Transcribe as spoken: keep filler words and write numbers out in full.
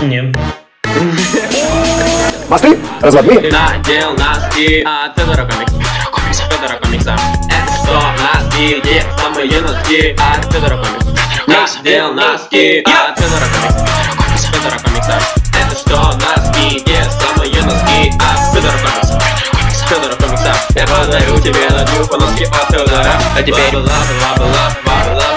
Нет. Мосты разводные. Надел носки от Федора Комикса. Федора Комикса. Это что, носки? Где самые носки от Федора Комикса? Надел носки от Федора Комикса. Федора Комикса. Это что, носки? Где самые носки от Федора Комикса? Федора Комикса. Я подарю тебе на днюху носки от Федора. А теперь бла-бла-бла-бла-бла.